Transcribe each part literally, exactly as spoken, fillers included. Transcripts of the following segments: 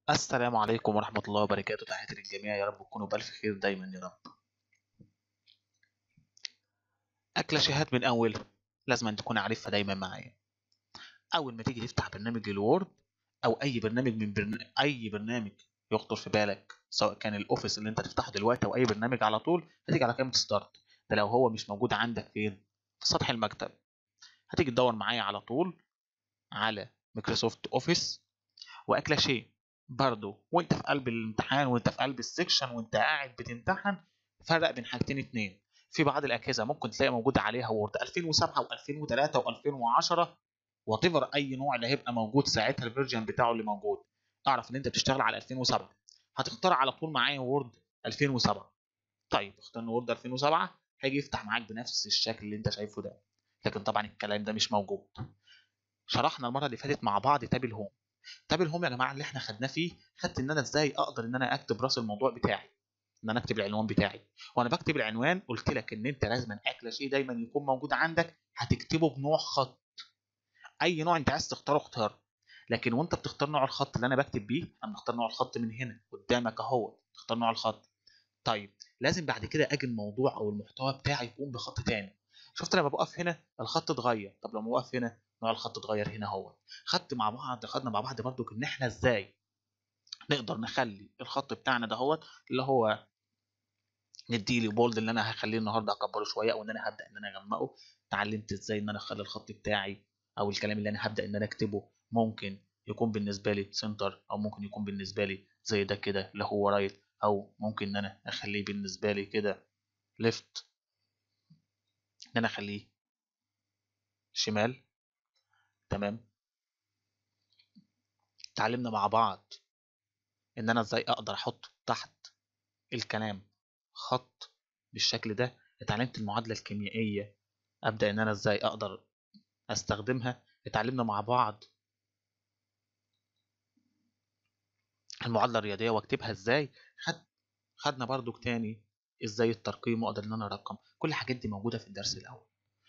السلام عليكم ورحمة الله وبركاته. تحياتي للجميع، يا رب تكونوا بألف خير دايما يا رب. أكلة شهات من أول لازم أن تكون عارفها دايما معايا. أول ما تيجي تفتح برنامج الوورد أو أي برنامج من برن... أي برنامج يخطر في بالك، سواء كان الأوفيس اللي أنت تفتحه دلوقتي أو أي برنامج، على طول هتيجي على كلمة ستارت. ده لو هو مش موجود عندك فين؟ في سطح المكتب. هتيجي تدور معايا على طول على مايكروسوفت أوفيس واكلاشيه. برضه وانت في قلب الامتحان وانت في قلب السكشن وانت قاعد بتمتحن، فرق بين حاجتين اتنين. في بعض الاجهزه ممكن تلاقي موجود عليها وورد ألفين وسبعة و2003 و2010، وات ايفر اي نوع اللي هيبقى موجود ساعتها الفيرجن بتاعه اللي موجود. اعرف ان انت بتشتغل على ألفين وسبعة، هتختار على طول معايا وورد ألفين وسبعة. طيب اختار وورد ألفين وسبعة، هيجي يفتح معاك بنفس الشكل اللي انت شايفه ده. لكن طبعا الكلام ده مش موجود. شرحنا المره اللي فاتت مع بعض تاب الهوم. تاب الهوم يا جماعه اللي احنا خدناه فيه، خدت ان انا ازاي اقدر ان انا اكتب راس الموضوع بتاعي، ان انا اكتب العنوان بتاعي. وانا بكتب العنوان قلت لك ان انت لازم اكله شيء دايما يكون موجود عندك، هتكتبه بنوع خط. اي نوع انت عايز تختاره اختار. لكن وانت بتختار نوع الخط اللي انا بكتب بيه، انا بختار نوع الخط من هنا قدامك اهو، تختار نوع الخط. طيب لازم بعد كده اجي الموضوع او المحتوى بتاعي يكون بخط تاني. شفت لما بقف هنا الخط اتغير، طب لما بقف هنا نوع الخط اتغير هنا اهو. خدت مع بعض خدنا مع بعض برضو ان احنا ازاي نقدر نخلي الخط بتاعنا دهوت اللي هو نديله بولد، اللي انا هخليه النهارده اكبره شويه، او ان انا هبدا ان انا اغمقه. اتعلمت ازاي ان انا اخلي الخط بتاعي او الكلام اللي انا هبدا ان انا اكتبه ممكن يكون بالنسبه لي سنتر، او ممكن يكون بالنسبه لي زي ده كده اللي هو رايت، او ممكن ان انا اخليه بالنسبه لي كده ليفت، ان انا اخليه شمال. تمام. اتعلمنا مع بعض ان انا ازاي اقدر احط تحت الكلام خط بالشكل ده. اتعلمت المعادله الكيميائيه، ابدا ان انا ازاي اقدر استخدمها. اتعلمنا مع بعض المعادله الرياضيه واكتبها ازاي. خد خدنا برضو تاني ازاي الترقيم واقدر ان انا ارقم. كل الحاجات دي موجوده في الدرس الاول.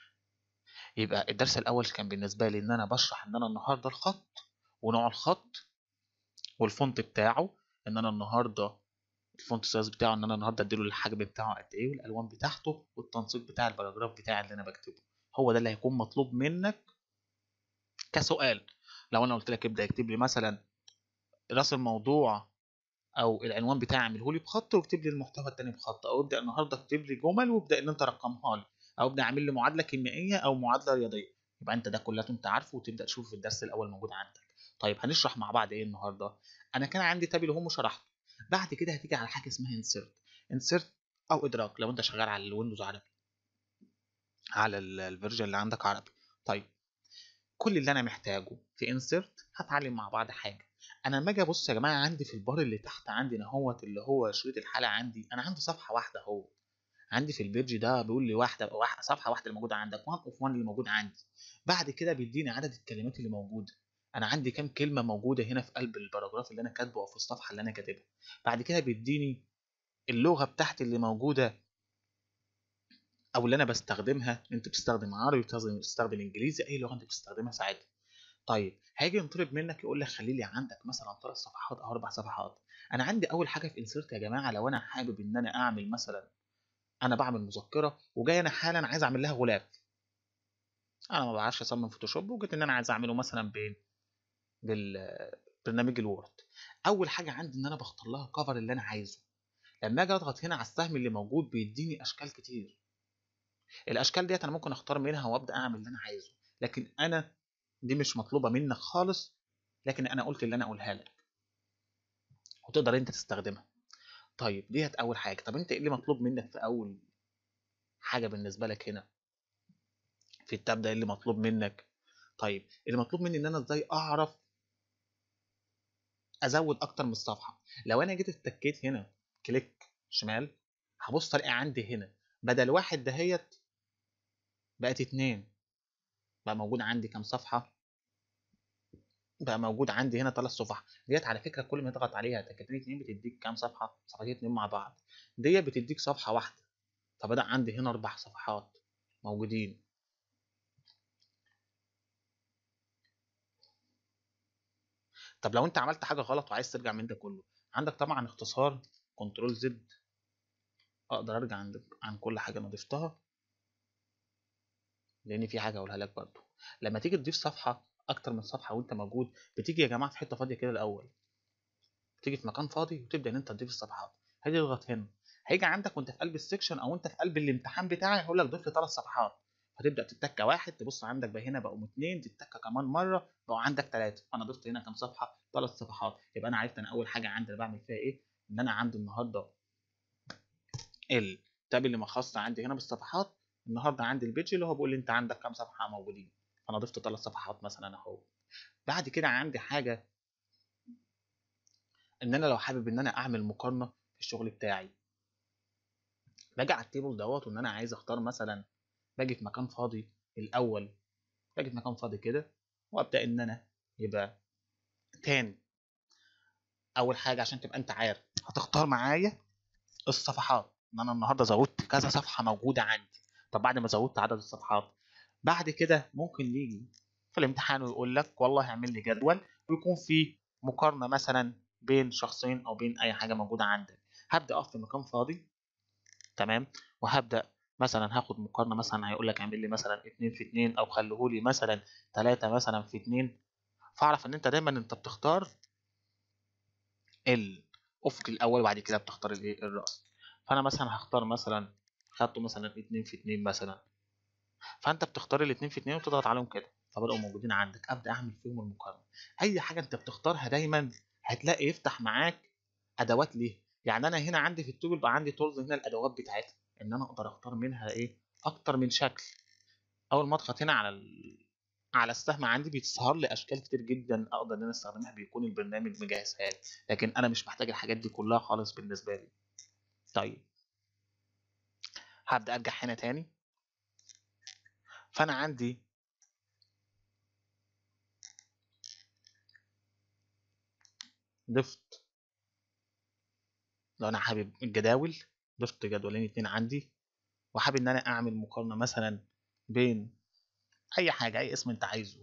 يبقى الدرس الاول كان بالنسبه لي ان انا بشرح ان انا النهارده الخط ونوع الخط والفونت بتاعه، ان انا النهارده الفونت سايز بتاعه، ان انا النهارده اديله الحجم بتاعه قد ايه، والالوان بتاعته، والتنسيق بتاع الباراجراف بتاعي اللي انا بكتبه. هو ده اللي هيكون مطلوب منك كسؤال. لو انا قلت لك ابدا اكتب لي مثلا راس الموضوع او العنوان بتاعي اعمله لي بخط، واكتب لي المحتوى التاني بخط، او ابدا النهارده اكتب لي جمل وابدا ان انت رقمها لي، او ابدا اعمل لي معادله كيميائيه او معادله رياضيه. يبقى انت ده كله انت عارفه وتبدا تشوف في الدرس الاول موجود عندك. طيب هنشرح مع بعض ايه النهارده؟ انا كان عندي تابل هوم وشرحته. بعد كده هتيجي على حاجه اسمها انسيرت. انسيرت او ادراك لو انت شغال على الويندوز عربي، على الفيرجن اللي عندك عربي. طيب كل اللي انا محتاجه في انسيرت هتعلم مع بعض حاجه. انا لما اجي ابص يا جماعه عندي في البار اللي تحت عندي اهوت اللي هو شريط الحلقه، عندي انا عندي صفحه واحده اهو. عندي في البيج ده بيقول لي واحده واحده صفحه واحده اللي موجوده عندك، واحد اوف واحد اللي موجود عندي. بعد كده بيديني عدد الكلمات اللي موجوده. انا عندي كام كلمه موجوده هنا في قلب الباراجراف اللي انا كاتبه او في الصفحه اللي انا كاتبها. بعد كده بيديني اللغه بتاعتي اللي موجوده او اللي انا بستخدمها. انت بتستخدم عربي، بتستخدم انجليزي، اي لغه انت بتستخدمها ساعتها. طيب هاجي ينطلب منك يقول لك خلي لي عندك مثلا ثلاث صفحات او اربع صفحات. انا عندي اول حاجه في انسيرت يا جماعه، لو انا حابب ان انا اعمل مثلا، انا بعمل مذكره وجاي انا حالا عايز اعمل لها غلاف. انا ما بعرفش اصمم فوتوشوب، وجيت ان انا عايز اعمله مثلا بين بالبرنامج الوورد. اول حاجه عندي ان انا بختار لها الكفر اللي انا عايزه. لما اجي اضغط هنا على السهم اللي موجود بيديني اشكال كتير. الاشكال ديت انا ممكن اختار منها وابدا اعمل اللي انا عايزه، لكن انا دي مش مطلوبه منك خالص، لكن انا قلت اللي انا اقولها لك وتقدر انت تستخدمها. طيب ديت اول حاجه. طب انت ايه اللي مطلوب منك في اول حاجه بالنسبه لك هنا في التاب ده؟ ايه اللي مطلوب منك؟ طيب اللي مطلوب مني ان انا ازاي اعرف ازود اكتر من الصفحه. لو انا جيت اتكيت هنا كليك شمال، هبص الاقي عندي هنا بدل واحد دهيت بقت اتنين. بقى موجود عندي كام صفحه؟ بقى موجود عندي هنا ثلاث صفح. ديت على فكره كل ما تضغط عليها تكتين اتنين بتديك كام صفحه؟ صفحتين اتنين مع بعض. ديت بتديك صفحه واحده. فبدأ عندي هنا اربع صفحات موجودين. طب لو انت عملت حاجه غلط وعايز ترجع من ده كله، عندك طبعا اختصار كنترول زد، اقدر ارجع عن عن كل حاجه انا ضفتها، لان في حاجه اقولها لك برضو. لما تيجي تضيف صفحه اكتر من صفحه وانت موجود، بتيجي يا جماعه في حته فاضيه كده الاول، بتيجي في مكان فاضي وتبدا ان انت تضيف الصفحات. هاجي اضغط هنا، هيجي عندك وانت في قلب السكشن او انت في قلب الامتحان بتاعي هيقول لك ضيف لي ثلاث صفحات، فتبدا تتكه واحد، تبص عندك بقى هنا بقوا اثنين، تتكه كمان مره بقوا عندك ثلاثه، انا ضفت هنا كام صفحه؟ ثلاث صفحات. يبقى انا عرفت انا اول حاجه عندي بعمل فيها ايه، ان انا عندي النهارده التاب اللي مخصص عندي هنا بالصفحات، النهارده عندي البيج اللي هو بيقول لي انت عندك كام صفحه موجودين، فانا ضفت ثلاث صفحات مثلا اهو. بعد كده عندي حاجه ان انا لو حابب ان انا اعمل مقارنه في الشغل بتاعي، باجي على التيبل دوت وان انا عايز اختار مثلا، باجي في مكان فاضي الاول، باجي في مكان فاضي كده وابدا ان انا يبقى تاني. اول حاجه عشان تبقى انت عارف هتختار معايا الصفحات، ان انا النهارده زودت كذا صفحه موجوده عندي. طب بعد ما زودت عدد الصفحات، بعد كده ممكن يجي في الامتحان ويقول لك والله اعمل لي جدول ويكون فيه مقارنه مثلا بين شخصين او بين اي حاجه موجوده عندك. هبدا اقف في مكان فاضي، تمام، وهبدا مثلا هاخد مقارنه، مثلا هيقول لك اعمل لي مثلا اتنين في اتنين او خليه لي مثلا تلاتة مثلا في اتنين، فاعرف ان انت دايما انت بتختار الافق الاول وبعد كده بتختار الايه الراس. فانا مثلا هختار مثلا، خدته مثلا اتنين في اتنين مثلا، فانت بتختار الاتنين في اتنين وتضغط عليهم كده فبقوا موجودين عندك، ابدا اعمل فيهم المقارنه. اي حاجه انت بتختارها دايما هتلاقي يفتح معاك ادوات ليه. يعني انا هنا عندي في التوبل بقى عندي تولز هنا الادوات بتاعتها، ان انا اقدر اختار منها ايه اكتر من شكل. اول ما اضغط هنا على ال... على السهم عندي بيظهر لي اشكال كتير جدا اقدر ان انا استخدمها، بيكون البرنامج مجهزها لي، لكن انا مش محتاج الحاجات دي كلها خالص بالنسبه لي. طيب هبدا ارجع هنا تاني، فانا عندي ضفت، لو انا حابب الجداول ضفت جدولين اتنين عندي، وحابب ان انا اعمل مقارنه مثلا بين اي حاجه اي اسم انت عايزه.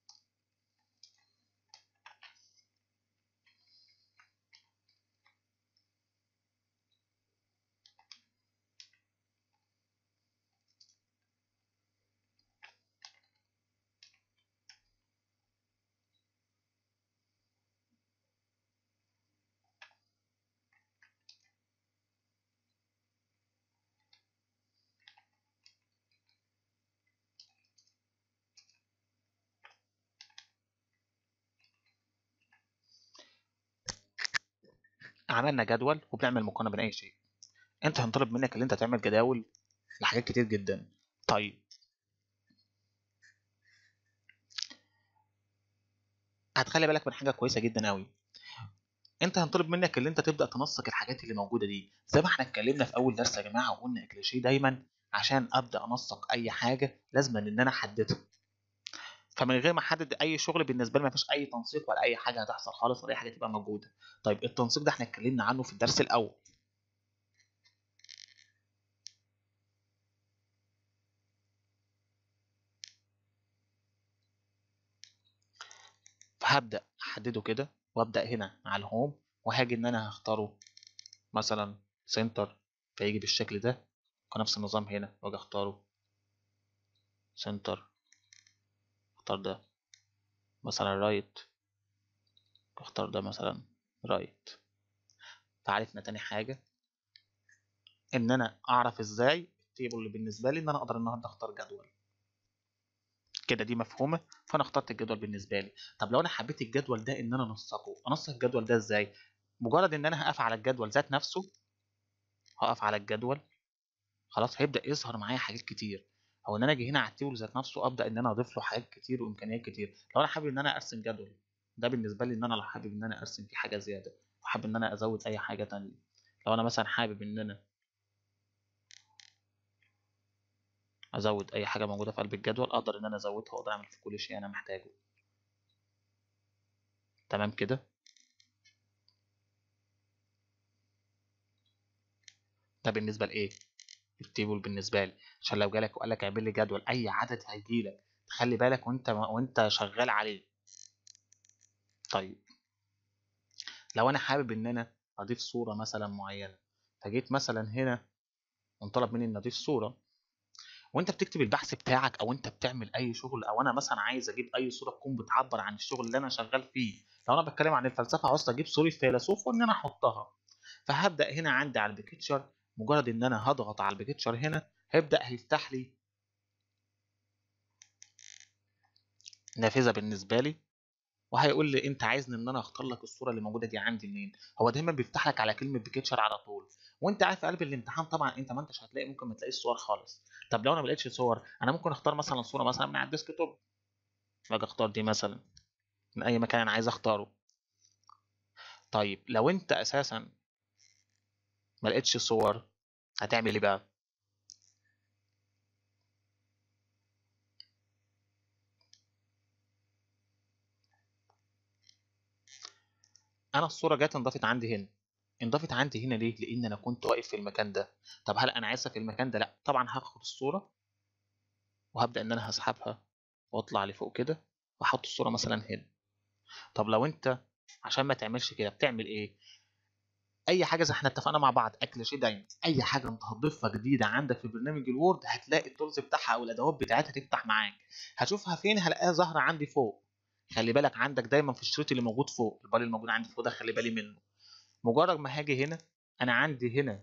عملنا جدول وبنعمل مقارنه بين اي شيء، انت هنطلب منك ان انت تعمل جداول لحاجات كتير جدا. طيب هتخلي بالك من حاجه كويسه جدا قوي، انت هنطلب منك ان انت تبدا تنسق الحاجات اللي موجوده دي زي ما احنا اتكلمنا في اول درس يا جماعه، وقلنا كليشيه دايما عشان ابدا انسق اي حاجه لازم ان انا احددها. فمن غير ما احدد اي شغل بالنسبه لي ما فيش اي تنسيق ولا اي حاجه هتحصل خالص ولا اي حاجه تبقى موجوده. طيب التنسيق ده احنا اتكلمنا عنه في الدرس الاول، فهبدا احدده كده وابدا هنا على الهوم، وهاجي ان انا هختاره مثلا سنتر، فيجي بالشكل ده، ونفس النظام هنا واجي اختاره سنتر، اختار ده مثلا رايت، اختار ده مثلا رايت. فعرفنا تاني حاجه ان انا اعرف ازاي التيبل اللي بالنسبه لي ان انا اقدر النهارده اختار جدول كده، دي مفهومه. فانا اخترت الجدول بالنسبه لي. طب لو انا حبيت الجدول ده ان انا انسقه، انسق الجدول ده ازاي؟ مجرد ان انا هقف على الجدول ذات نفسه، هقف على الجدول خلاص هيبدا يظهر معايا حاجات كتير، او ان انا اجي هنا على التيبل ذات نفسه ابدا ان انا اضيف له حاجات كتير وامكانيات كتير. لو انا حابب ان انا ارسم جدول، ده بالنسبه لي ان انا لو حابب ان انا ارسم فيه حاجه زياده، وحابب ان انا ازود اي حاجه تانية، لو انا مثلا حابب ان انا ازود اي حاجه موجوده في قلب الجدول اقدر ان انا ازودها واقدر اعمل في كل شيء انا محتاجه. تمام كده. ده بالنسبه لايه التيبل بالنسبه لي، عشان لو جالك وقال لك اعمل لي جدول اي عدد هيجي لك تخلي بالك وانت وانت شغال عليه. طيب لو انا حابب ان انا اضيف صوره مثلا معينه، فجيت مثلا هنا وانطلب مني ان اضيف صوره، وانت بتكتب البحث بتاعك او انت بتعمل اي شغل، او انا مثلا عايز اجيب اي صوره تكون بتعبر عن الشغل اللي انا شغال فيه. لو انا بتكلم عن الفلسفه عاوز اجيب صوره فيلسوف وان انا احطها، فهبدا هنا عندي على البيكتشر، مجرد ان انا هضغط على البيكتشر هنا هيبدا هيفتح لي نافذه بالنسبه لي، وهيقول لي انت عايزني ان انا اختار لك الصوره اللي موجوده دي عندي منين. هو دايما بيفتح لك على كلمه بيكتشر على طول، وانت عارف في قلب الامتحان طبعا انت ما انتش هتلاقي، ممكن ما تلاقيش صور خالص. طب لو انا ما لقيتش صور، انا ممكن اختار مثلا صوره مثلا من على الديسك توب، باجي اختار دي مثلا من اي مكان انا عايز اختاره. طيب لو انت اساسا ما لقيتش صور، هتعمل ايه بقى؟ انا الصوره جت انضافت عندي هنا، انضافت عندي هنا ليه؟ لان انا كنت واقف في المكان ده. طب هل انا عايزها في المكان ده؟ لا طبعا، هاخد الصوره وهبدا ان انا هسحبها واطلع لفوق كده واحط الصوره مثلا هنا. طب لو انت عشان ما تعملش كده بتعمل ايه؟ اي حاجه زي احنا اتفقنا مع بعض، اكل شيء دايما، اي حاجه انت هتضيفها جديده عندك في برنامج الوورد هتلاقي التولز بتاعها او الادوات بتاعتها تفتح معاك. هشوفها فين؟ هلاقيها ظاهره عندي فوق. خلي بالك عندك دايما في الشريط اللي موجود فوق، البار اللي موجود عندي فوق ده خلي بالي منه. مجرد ما هاجي هنا، انا عندي هنا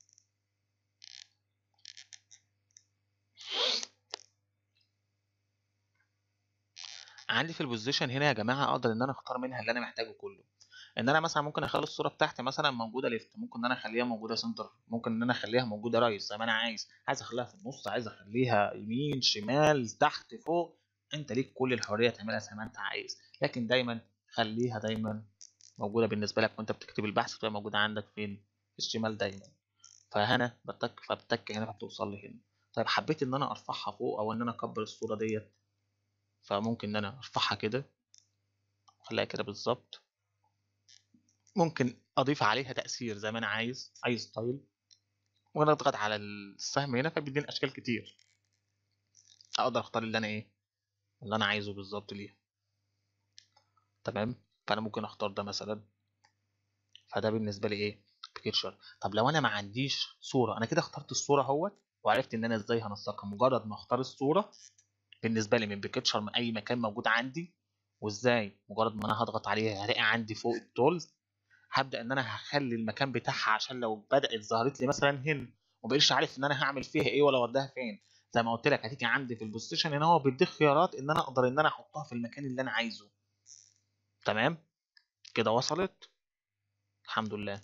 عندي في البوزيشن هنا يا جماعه اقدر ان انا اختار منها اللي انا محتاجه كله. ان انا مثلا ممكن اخلي الصوره بتاعتي مثلا موجوده ليفت، ممكن ان انا اخليها موجوده سنتر، ممكن ان انا اخليها موجوده رايت زي ما انا عايز، عايز اخليها في النص، عايز اخليها يمين شمال تحت فوق. انت ليك كل الحريه تعملها زي ما انت عايز، لكن دايما خليها دايما موجوده بالنسبه لك وانت بتكتب البحث، تبقى موجوده عندك فين؟ في الشمال دايما. فهنا بتك فبتك هنا فبتوصل لي هنا. طيب حبيت ان انا ارفعها فوق او ان انا اكبر الصوره ديت، فممكن ان انا ارفعها كده اخليها كده بالظبط. ممكن اضيف عليها تاثير زي ما انا عايز، اي ستايل، وانا اضغط على السهم هنا فبيديني اشكال كتير، اقدر اختار اللي انا ايه، اللي انا عايزه بالظبط ليها. تمام. فانا ممكن اختار ده مثلا، فده بالنسبه لي ايه؟ بيكتشر. طب لو انا ما عنديش صوره، انا كده اخترت الصوره اهوت وعرفت ان انا ازاي هنسقها. مجرد ما اختار الصوره بالنسبه لي من بيكتشر من اي مكان موجود عندي، وازاي مجرد ما انا هضغط عليها هلاقي عندي فوق التولز، هبدا ان انا هخلي المكان بتاعها عشان لو بدات ظهرت لي مثلا هنا ومبقتش عارف ان انا هعمل فيها ايه ولا اوديها فين، زي ما قلت لك هتيجي عندي في البوزيشن ان هو بيديك خيارات ان انا اقدر ان انا احطها في المكان اللي انا عايزه. تمام كده وصلت؟ الحمد لله.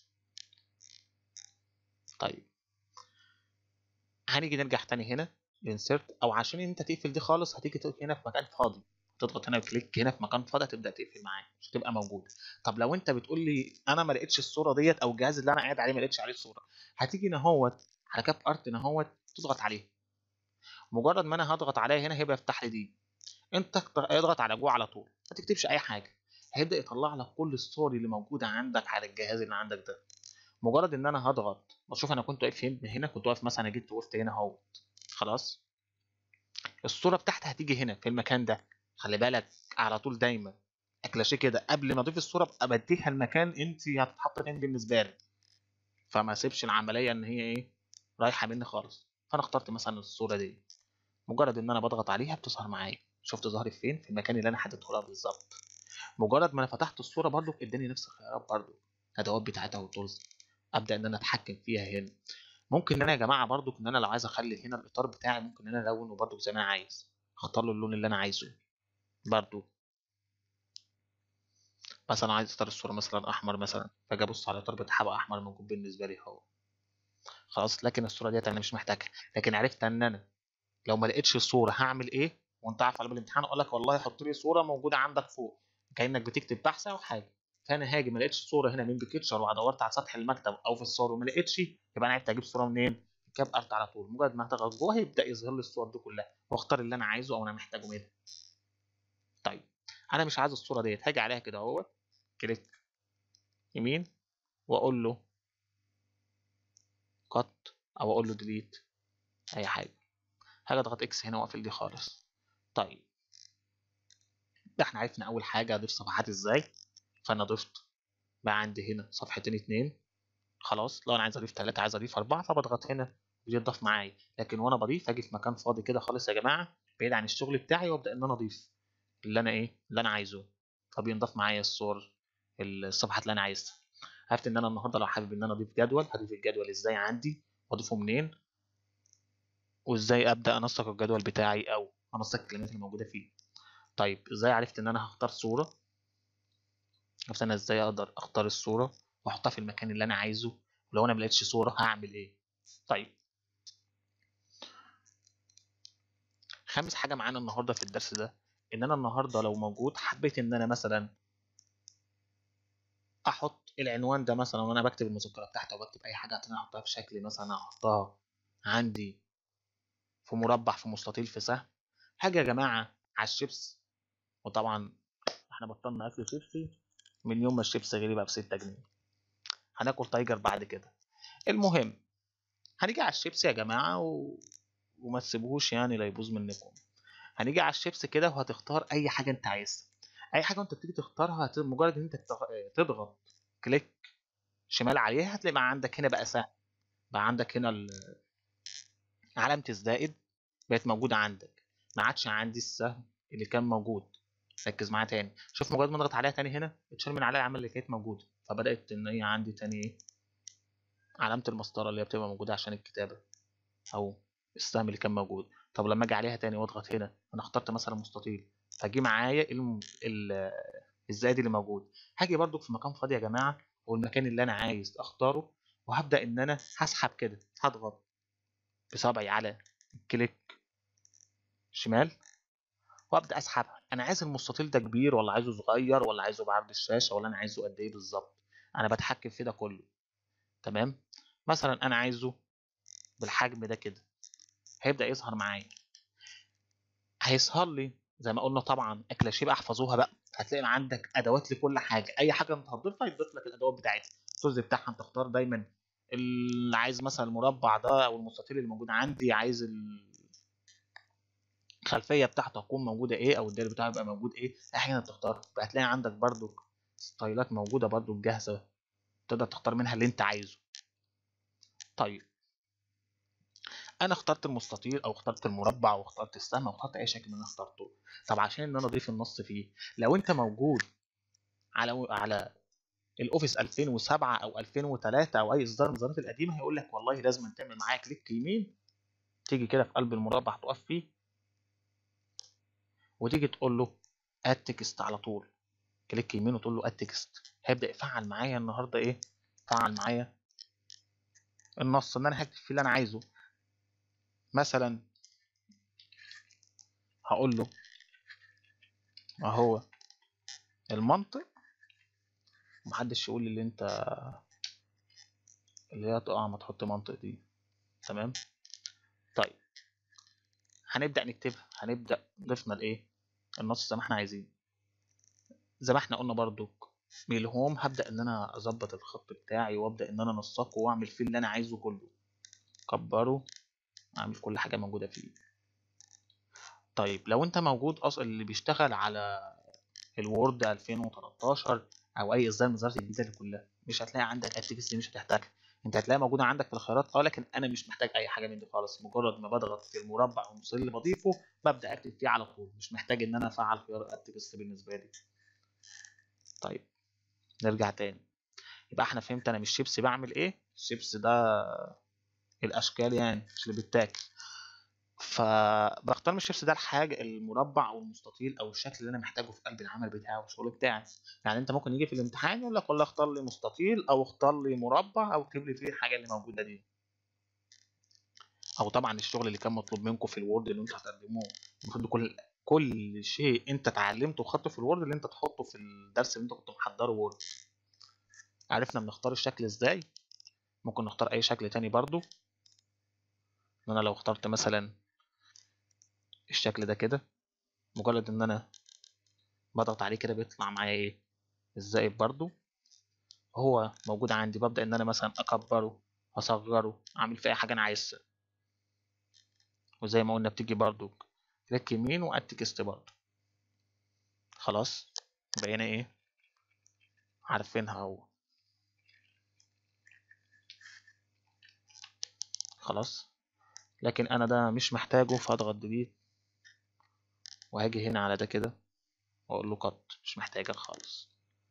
طيب هنيجي نرجع تاني هنا انسرت، او عشان انت تقفل دي خالص هتيجي تقف هنا في مكان فاضي، تضغط هنا كليك هنا في مكان فاضي هتبدا تقفل معاك مش هتبقى موجوده. طب لو انت بتقول لي انا ما لقيتش الصوره ديت او الجهاز اللي انا قاعد عليه ما لقيتش عليه صوره، هتيجي هنا اهوت على كاب ارت هنا اهوت تضغط عليه. مجرد ما انا هضغط عليها هنا هيبقى يفتح لي دي. انت اضغط على جوه على طول، ما تكتبش اي حاجه، هيبدا يطلع لك كل الصور اللي موجوده عندك على الجهاز اللي عندك ده. مجرد ان انا هضغط بشوف انا كنت واقف فين هنا، كنت واقف مثلا جيت وقفت هنا اهوت، خلاص الصوره بتاعتي هتيجي هنا في المكان ده. خلي بالك على طول دايما اكلاشيه كده قبل ما اضيف الصوره ابقى بديها المكان انت هتتحط فين بالنسبه لي، فما اسيبش العمليه ان هي ايه رايحه مني خالص. فانا اخترت مثلا الصوره دي، مجرد ان انا بضغط عليها بتظهر معايا، شفت ظهرت فين؟ في المكان اللي انا حددته لها بالظبط. مجرد ما انا فتحت الصوره برضو اداني نفس الخيارات برضو، الادوات بتاعتها والتولز، ابدا ان انا اتحكم فيها هنا. ممكن ان انا يا جماعه برضو ان انا لو عايز اخلي هنا الاطار بتاعي ممكن ان انا الونه برضو زي ما انا عايز، اختار له اللون اللي انا عايزه برضو. مثلا عايز اختار الصوره مثلا احمر مثلا، فاجي ابص على الاطار بتاعها بقى احمر موجود بالنسبه لي اهو. خلاص لكن الصوره ديت انا مش محتاجها، لكن عرفت ان انا لو ما لقيتش الصوره هعمل ايه. وانت عارف على الامتحان اقول لك والله حط لي صوره موجوده عندك فوق كانك بتكتب بحث او حاجه. فانا هاجي ما لقيتش صوره هنا من بيكتشر ودورت على سطح المكتب او في الصور وما لقيتش، يبقى انا عرفت اجيب صوره منين؟ كاب ارت على طول. مجرد ما هضغط جوه هيبدا يظهر لي الصور دي كلها واختار اللي انا عايزه او انا محتاجه منها. طيب انا مش عايز الصوره ديت، هاجي عليها كده اهو كليك يمين واقول له كات او اقول له ديليت اي حاجه. هاجي اضغط اكس هنا واقفل دي خالص. طيب ده احنا عرفنا اول حاجه اضيف صفحات ازاي. فانا ضفت بقى عندي هنا صفحتين اتنين. خلاص لو انا عايز اضيف تلاتة، عايز اضيف اربعة، فبضغط هنا بيضاف معايا. لكن وانا بضيف اجي في مكان فاضي كده خالص يا جماعه بعيد عن الشغل بتاعي، وابدا ان انا اضيف اللي انا ايه اللي انا عايزه، فبينضاف معايا الصور الصفحات اللي انا عايزها. عرفت ان انا النهارده لو حابب ان انا اضيف جدول، هضيف الجدول ازاي عندي واضيفه منين، وازاي ابدا انسق الجدول بتاعي او انسق الكلمات اللي موجوده فيه. طيب ازاي عرفت ان انا هختار صوره؟ عرفت انا ازاي اقدر اختار الصوره واحطها في المكان اللي انا عايزه، ولو انا ما لقيتش صوره هعمل ايه؟ طيب خامس حاجه معانا النهارده في الدرس ده، ان انا النهارده لو موجود حبيت ان انا مثلا احط العنوان ده مثلا وانا بكتب المذكره بتاعتي او بكتب اي حاجه انا احطها في شكل مثلا احطها عندي في مربع في مستطيل في سهم. حاجه يا جماعه على الشيبس، وطبعا احنا بطلنا اكل شيبسي من يوم ما الشيبس غلي بقى ب ستة جنيه، هناكل تايجر بعد كده. المهم هنيجي على الشيبس يا جماعه و... وما تسيبوهوش يعني لا يبوظ منكم. هنيجي على الشيبس كده وهتختار اي حاجه انت عايزها. اي حاجه انت بتيجي تختارها هت... مجرد ان انت تضغط كليك شمال عليها هتلاقي مع عندك هنا بقى سهم، بقى عندك هنا ال- علامه الزائد بقت موجوده عندك، ما عادش عندي السهم اللي كان موجود. ركز معايا تاني، شوف مجرد ما اضغط عليها تاني هنا اتشال من عليها العلامه اللي كانت موجوده، فبدات ان هي عندي تاني ايه علامه المسطره اللي هي بتبقى موجوده عشان الكتابه او السهم اللي كان موجود. طب لما اجي عليها تاني واضغط هنا انا اخترت مثلا مستطيل، فجي معايا الم... ال... الزائد اللي موجود. هاجي برضو في مكان فاضي يا جماعه والمكان اللي انا عايز اختاره، وهبدا ان انا هسحب كده، هضغط بصبعي على كليك شمال وابدا اسحب. انا عايز المستطيل ده كبير ولا عايزه صغير ولا عايزه بعرض الشاشه ولا انا عايزه قد ايه بالظبط، انا بتحكم في ده كله. تمام، مثلا انا عايزه بالحجم ده كده، هيبدا يظهر معايا، هيظهر لي زي ما قلنا طبعا اكلاش يبقى احفظوها بقى. هتلاقي عندك ادوات لكل حاجه، اي حاجه انت هتضيفها يضيف لك الادوات بتاعتها. التولز بتاعها انت تختار دايما اللي عايز مثلا المربع ده او المستطيل اللي موجود عندي، عايز الخلفيه بتاعته تكون موجوده ايه او الداير بتاعه يبقى موجود ايه، اي حاجه انت تختارها. فهتلاقي عندك برضو ستايلات موجوده برضو جاهزه تقدر تختار منها اللي انت عايزه. طيب انا اخترت المستطيل او اخترت المربع او اخترت السهم او اخترت اي شكل من انا اخترته. طب عشان ان انا اضيف النص فيه، لو انت موجود على على الاوفيس ألفين وسبعة او ألفين وتلاتة او اي اصدار من الاصدارات القديمه، هيقول لك والله لازم تعمل معايا كليك يمين، تيجي كده في قلب المربع تقف فيه وتيجي تقول له اد تكست على طول. كليك يمين وتقول له اد تكست، هيبدا يفعل معايا النهارده ايه، فعل معايا النص ان انا هكتب فيه اللي انا عايزه. مثلا هقول له ما هو المنطق، محدش يقول لي اللي انت اللي هي تقع ما تحط منطق دي. تمام. طيب هنبدا نكتبها، هنبدا ضفنا الايه النص زي ما احنا عايزين. زي ما احنا قلنا برضو من الهوم هبدا ان انا اظبط الخط بتاعي وابدا ان انا انسقه واعمل فيه اللي انا عايزه كله، كبره، اعمل كل حاجه موجوده فيه. طيب لو انت موجود اصلا اللي بيشتغل على الوورد ألفين وتلتاشر او اي اصدار من الاصدارات الجديده دي كلها، مش هتلاقي عندك التكست دي، مش هتحتاجها. انت هتلاقيها موجوده عندك في الخيارات اه، لكن انا مش محتاج اي حاجه من دي خالص. مجرد ما بضغط في المربع والمستطيل اللي بضيفه ببدا اكتب فيه على طول، مش محتاج ان انا افعل خيار التكست بالنسبه لي. طيب نرجع تاني، يبقى احنا فهمت انا مش شيبسي بعمل ايه. الشيبس ده الاشكال يعني مش اللي بيتاكل، فبختار من الشيبس ده الحاجه المربع او المستطيل او الشكل اللي انا محتاجه في قلب العمل بتاعي والشغل بتاعي. يعني انت ممكن يجي في الامتحان يقول لك والله اختار لي مستطيل او اختار لي مربع او اكتب لي فيه الحاجه اللي موجوده دي. او طبعا الشغل اللي كان مطلوب منكم في الوورد اللي انتوا هتقدموه، المفروض كل كل شيء انت اتعلمته وخدته في الوورد اللي انت تحطه في الدرس اللي انت كنت محضره وورد. عرفنا بنختار الشكل ازاي. ممكن نختار اي شكل تاني برضو، ان انا لو اخترت مثلا الشكل ده كده، مجرد ان انا بضغط عليه كده بيطلع معايا ايه الزائد برضو، هو موجود عندي. ببدأ ان انا مثلا اكبره اصغره اعمل فيه اي حاجه انا عايزها. وزي ما قلنا بتيجي برضو كليك يمين واد تكست برضو. خلاص بقينا ايه عارفينها اهو. خلاص. لكن انا ده مش محتاجه، فاضغط ديليت وهاجي هنا على ده كده واقول له قط، مش محتاجك خالص.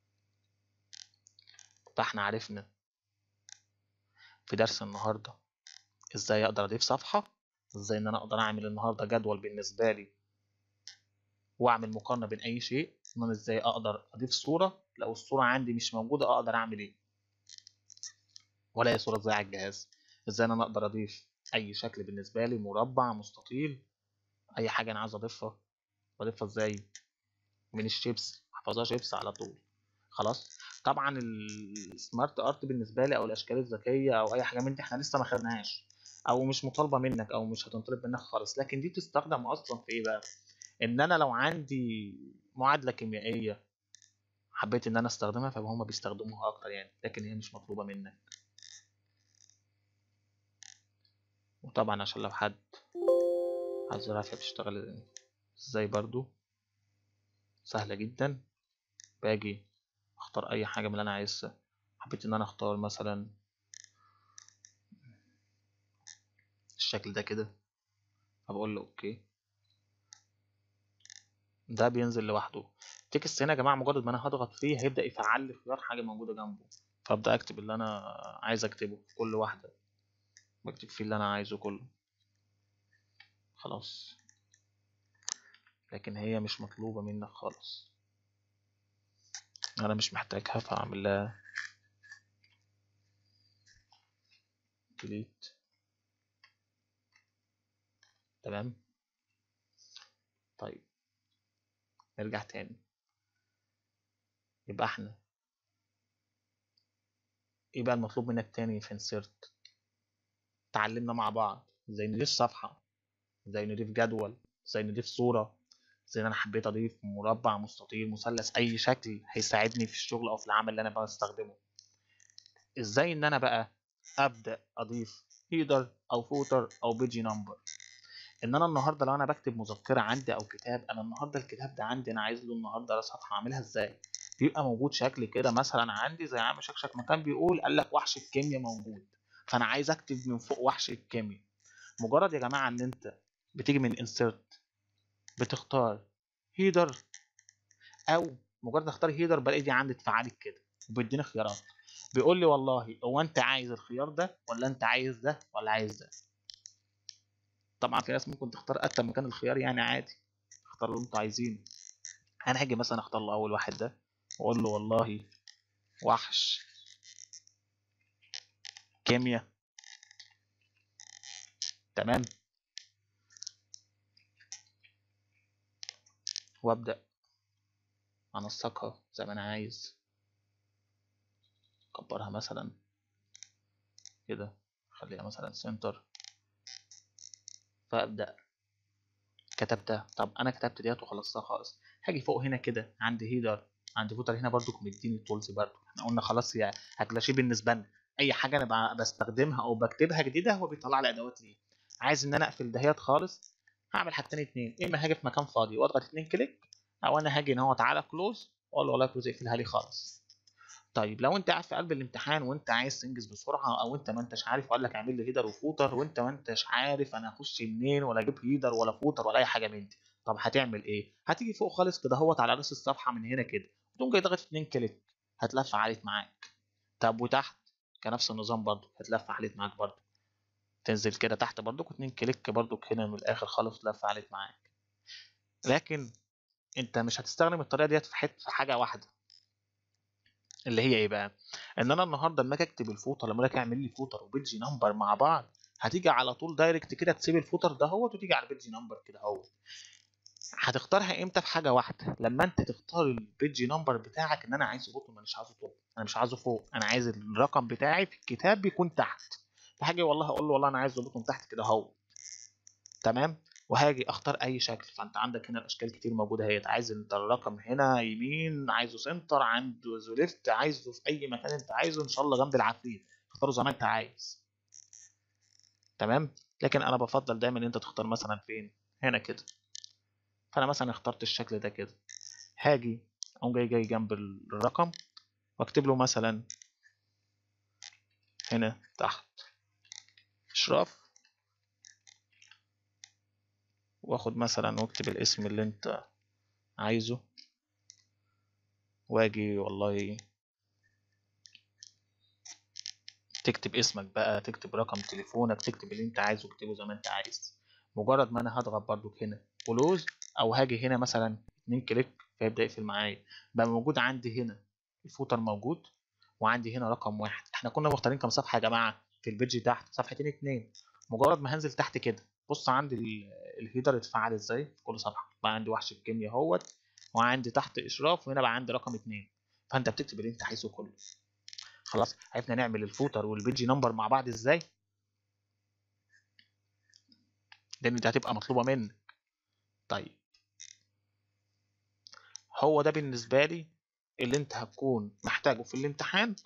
فاحنا عرفنا في درس النهارده ازاي اقدر اضيف صفحه، ازاي ان انا اقدر اعمل النهارده جدول بالنسبه لي واعمل مقارنه بين اي شيء، ان انا ازاي اقدر اضيف صوره لو الصوره عندي مش موجوده اقدر اعمل ايه، ولا اي صوره ازاي على الجهاز، ازاي ان انا اقدر اضيف اي شكل بالنسبه لي، مربع، مستطيل، اي حاجه انا عايز اضيفها بضيفها ازاي من الشيبس، احفظها شيبس على طول. خلاص. طبعا السمارت ارت بالنسبه لي او الاشكال الذكيه او اي حاجه من دي احنا لسه ما خدناهاش او مش مطالبه منك او مش هتنطلب منك خالص، لكن دي بتستخدم اصلا في ايه بقى؟ ان انا لو عندي معادله كيميائيه حبيت ان انا استخدمها فهم بيستخدموها اكتر يعني، لكن هي مش مطلوبه منك. وطبعا عشان لو حد عايز يعرف بتشتغل ازاي برضو سهله جدا، باجي اختار اي حاجه من اللي انا عايزها. حبيت ان انا اختار مثلا الشكل ده كده، فبقول له اوكي، ده بينزل لوحده. التكست هنا يا جماعه مجرد ما انا هضغط فيه هيبدا يفعل لي خيار حاجه موجوده جنبه، فابدا اكتب اللي انا عايز اكتبه في كل واحده، بكتب فيه اللي انا عايزه كله. خلاص. لكن هي مش مطلوبه منك خالص، انا مش محتاجها فاعمل لها ديليت. تمام. طيب نرجع تاني. يبقى احنا ايه بقى المطلوب منك تاني في انسيرت؟ اتعلمنا مع بعض ازاي نضيف صفحه، ازاي نضيف جدول، ازاي نضيف صوره، زي ما انا حبيت اضيف مربع، مستطيل، مثلث، اي شكل هيساعدني في الشغل او في العمل اللي انا بستخدمه. ازاي ان انا بقى ابدا اضيف هيدر او فوتر او بيجي نمبر. ان انا النهارده لو انا بكتب مذكره عندي او كتاب، انا النهارده الكتاب ده عندي انا عايز له النهارده صفحه، اعملها ازاي؟ بيبقى موجود شكل كده مثلا عندي زي عم شكشك ما كان بيقول، قال لك وحش الكيمياء موجود، فانا عايز اكتب من فوق وحش الكيمياء. مجرد يا جماعه ان انت بتيجي من انسيرت بتختار هيدر، او مجرد اختار هيدر بلاقي دي عندي اتفعلت كده وبيديني خيارات، بيقول لي والله هو انت عايز الخيار ده ولا انت عايز ده ولا عايز ده. طبعا في ناس ممكن تختار اكتر مكان الخيار يعني عادي، اختار اللي انتوا عايزينه. انا هاجي مثلا اختار له اول واحد ده واقول له والله وحش كيمياء. تمام. وابدا انسقها زي ما انا عايز، اكبرها مثلا كده، خليها مثلا سنتر، فابدا كتبتها. طب انا كتبت ديت وخلصتها خالص، هاجي فوق هنا كده عندي هيدر، عندي فوتر، هنا برضو مديني التولز برضو، احنا قلنا خلاص هي هتلاشي بالنسبه لنا اي حاجه انا بستخدمها او بكتبها جديده هو بيطلع لي ادوات ليه. عايز ان انا اقفل دهيت خالص، هعمل حاجتين اتنين، اما هاجي في مكان فاضي واضغط اتنين كليك، او انا هاجي ان هو تعالى كلوز واقول له والله كلوز اقفلها لي خالص. طيب لو انت قاعد في قلب الامتحان وانت عايز تنجز بسرعه، او انت ما انتش عارف وقال لك اعمل لي هيدر وفوتر وانت ما انتش عارف انا اخش منين ولا اجيب هيدر ولا فوتر ولا اي حاجه من دي، طب هتعمل ايه؟ هتيجي فوق خالص كده اهوت على راس الصفحه من هنا كده، تقوم جاي ضاغط اتنين كليك، هتلف عليك معاك. طب وتحت كنفس النظام برضو هتلف عليك معاك برضو، تنزل كده تحت برضو اتنين كليك برضو هنا من الاخر خالص تلف عليك معاك. لكن انت مش هتستخدم الطريقه ديت في حته في حاجه واحده، اللي هي ايه بقى؟ ان انا النهارده لما اجي اكتب الفوتر، لما اجي اعمل لي فوتر وبيدج نمبر مع بعض، هتيجي على طول دايركت كده تسيب الفوتر ده اهوت وتيجي على البيدج نمبر كده اهوت. هتختارها امتى في حاجه واحده؟ لما انت تختار البيدج نمبر بتاعك ان انا عايزه بوتوم، انا مش عايزه توب، انا مش عايزه فوق، انا عايز الرقم بتاعي في الكتاب بيكون تحت، فهاجي والله اقول له والله انا عايزه بوتوم تحت كده اهو. تمام. وهاجي اختار اي شكل، فانت عندك هنا الاشكال كتير موجوده اهي، عايز انت الرقم هنا يمين، عايزه سنتر، عنده ليفت، عايزه في اي مكان انت عايزه، ان شاء الله جنب العفريت اختاره زي ما انت عايز. تمام. لكن انا بفضل دايما ان انت تختار مثلا فين، هنا كده. فانا مثلا اخترت الشكل ده كده، هاجي اقوم جاي جاي جنب الرقم واكتب له مثلا هنا تحت اشراف واخد مثلا واكتب الاسم اللي انت عايزه، واجي والله تكتب اسمك بقى، تكتب رقم تليفونك، تكتب اللي انت عايزه اكتبه زي ما انت عايز. مجرد ما انا هضغط برضو هنا كلوز، او هاجي هنا مثلا اتنين كليك فيبدأ يقفل معايا، بقى موجود عندي هنا الفوتر موجود، وعندي هنا رقم واحد. احنا كنا مختارين كام صفحة يا جماعة في البيج تحت؟ صفحتين اتنين. مجرد ما هنزل تحت كده بص عندي الهيدر اتفعل ازاي في كل صفحة، بقى عندي وحش الكيمياء اهوت، وعندي تحت اشراف، وهنا بقى عندي رقم اتنين. فانت بتكتب اللي انت عايزه كله. خلاص عرفنا نعمل الفوتر والبيج نمبر مع بعض ازاي، لان دي هتبقى مطلوبه منك. طيب هو ده بالنسبه لي اللي انت هتكون محتاجه في الامتحان،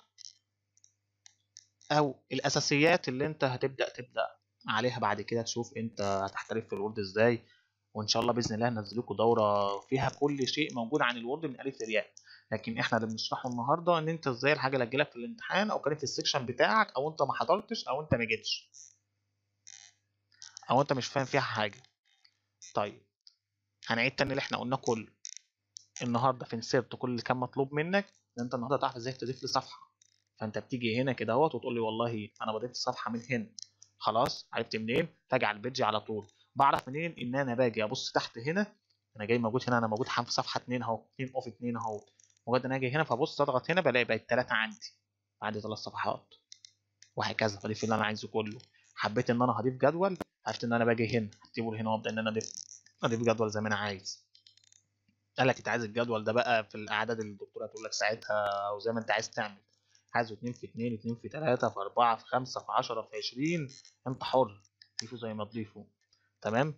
او الاساسيات اللي انت هتبدا تبدا عليها بعد كده، تشوف انت هتحترف في الوورد ازاي. وان شاء الله باذن الله هنزل لكم دوره فيها كل شيء موجود عن الوورد من الف للياء. لكن احنا اللي بنشرحه النهارده ان انت ازاي الحاجه اللي هتجيلك في الامتحان، او كانت في السكشن بتاعك، او انت ما حضرتش، او انت ما جيتش، او انت مش فاهم فيها حاجه. طيب هنعيد تاني اللي احنا قلناه كله النهارده في انسيرت. كل اللي كان مطلوب منك ان انت النهارده تعرف ازاي تضيف لي صفحه. فانت بتيجي هنا كده اهوت وتقول لي والله انا بضيف صفحه من هنا. خلاص عرفت منين؟ فاجي على البيج على طول. بعرف منين ان انا باجي ابص تحت هنا، انا جاي موجود هنا، انا موجود في صفحه اتنين اهو، اتنين اوف اتنين اهو. مجرد ان انا اجي هنا فبص اضغط هنا بلاقي بقت تلاته عندي، عندي ثلاث صفحات، وهكذا. فاضيف اللي انا عايزه كله. حبيت ان انا هضيف جدول، عرفت ان انا باجي هنا هكتبه هنا وابدا ان انا اضيف اضيف جدول زي ما انا عايز. قال لك انت عايز الجدول ده بقى في الاعداد اللي الدكتوره هتقول لك ساعتها، او زي ما انت عايز تعمل. عايزه اتنين في اتنين، اتنين في تلاته، في اربعه، في خمسه، في عشره، في عشرين، انت حر. ضيفه زي ما تضيفه. تمام.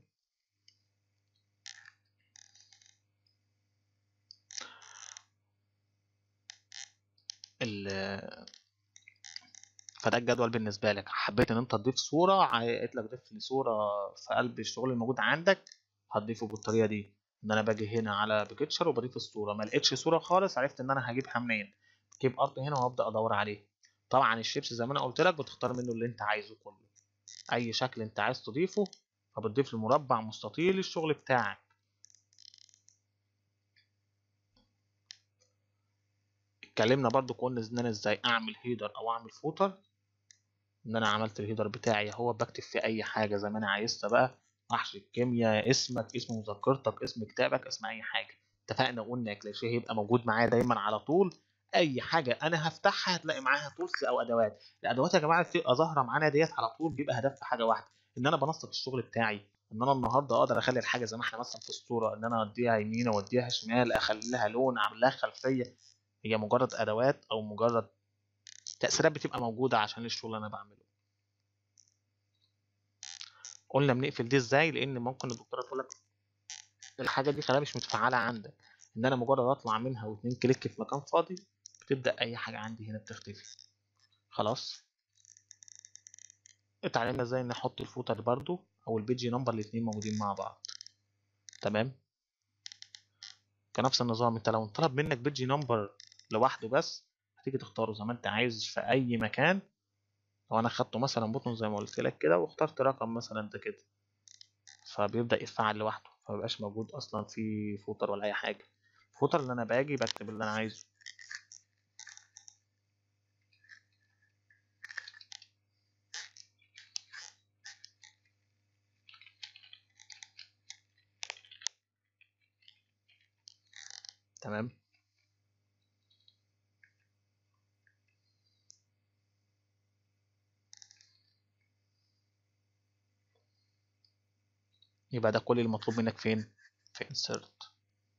ال- فده الجدول بالنسبه لك. حبيت ان انت تضيف صوره، قلت لك ضيف لي صوره في قلب الشغل الموجود عندك، هتضيفه بالطريقه دي. ان انا باجي هنا على بيكتشر وبضيف الصوره. ما لقيتش صوره خالص، عرفت ان انا هجيبها منين؟ جيب ارت هنا وابدا ادور عليه. طبعا الشيبس زي ما انا قلت لك بتختار منه اللي انت عايزه كله، اي شكل انت عايز تضيفه فبتضيف له مربع، مستطيل، الشغل بتاعك. اتكلمنا برضو قلنا ان انا ازاي اعمل هيدر او اعمل فوتر. ان انا عملت الهيدر بتاعي هو بكتب فيه اي حاجه زي ما انا عايزها بقى، محشي الكيمياء، اسمك، اسم مذكرتك، اسم كتابك، اسم اي حاجه. اتفقنا وقلنا كلاشيه هيبقى موجود معايا دايما على طول. اي حاجه انا هفتحها هتلاقي معاها تولز او ادوات. الادوات يا جماعه بتبقى ظاهره معانا ديت على طول، بيبقى هدفها حاجه واحده، ان انا بنسق الشغل بتاعي. ان انا النهارده اقدر اخلي الحاجه زي ما احنا مثلا في الصوره، ان انا اديها يمين واوديها شمال، اخلي لها لون، اعمل لها خلفيه. هي مجرد ادوات او مجرد تاثيرات بتبقى موجوده عشان الشغل اللي انا بعمله. قلنا بنقفل دي ازاي؟ لان ممكن الدكتوره تقول لك الحاجه دي خلاها مش متفعله عندك، ان انا مجرد اطلع منها واتنين كليك في مكان فاضي بتبدا اي حاجه عندي هنا بتختفي. خلاص اتعلمنا ازاي نحط الفوتر برضو او البيجي نمبر الاتنين موجودين مع بعض. تمام. كنفس النظام انت لو انطلب منك بيجي نمبر لوحده بس، هتيجي تختاره زي ما انت عايز في اي مكان. لو انا خدته مثلا بوتون زي ما قلت لك كده، واخترت رقم مثلا ده كده، فبيبدأ يتفعل لوحده، فمبقاش موجود أصلا في فوتر ولا أي حاجة. الفوتر اللي أنا باجي بكتب اللي أنا عايزه. تمام. يبقى ده كل المطلوب منك فين؟ في insert.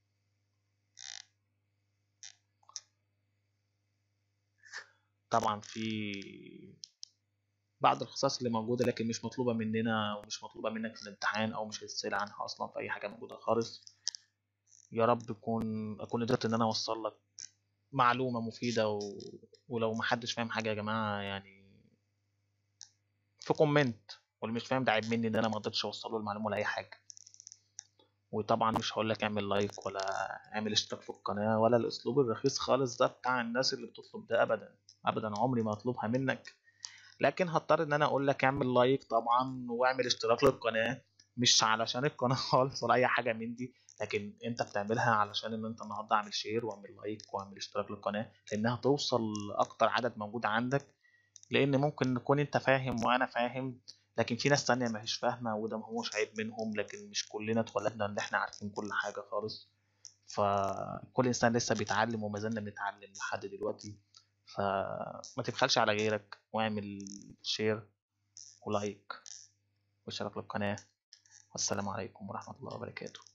طبعا في بعض الخصائص اللي موجودة لكن مش مطلوبة مننا ومش مطلوبة منك في الامتحان، أو مش هتسأل عنها أصلا في أي حاجة موجودة خالص. يا رب يكون أكون قدرت إن أنا أوصل لك معلومة مفيدة و... ولو محدش فاهم حاجة يا جماعة يعني في كومنت، واللي مش فاهم ده عيب مني ان انا ما قدرتش اوصل له المعلومه ولا اي حاجه. وطبعا مش هقول لك اعمل لايك ولا اعمل اشتراك في القناه ولا الاسلوب الرخيص خالص ده بتاع الناس اللي بتطلب ده، ابدا ابدا عمري ما اطلبها منك. لكن هضطر ان انا اقول لك اعمل لايك طبعا واعمل اشتراك للقناه، مش علشان القناه خالص ولا اي حاجه من دي، لكن انت بتعملها علشان ان انت النهارده اعمل شير واعمل لايك واعمل اشتراك للقناه، لانها توصل لاكتر عدد موجود عندك. لان ممكن نكون انت فاهم وانا فاهم، لكن في ناس تانية مش فاهمة، وده ما هوش عيب منهم، لكن مش كلنا اتولدنا ان احنا عارفين كل حاجة خالص. فكل انسان لسه بيتعلم وما زلنا بنتعلم لحد دلوقتي. فما تبخلش على غيرك، واعمل شير ولايك واشتراك للقناة. والسلام عليكم ورحمة الله وبركاته.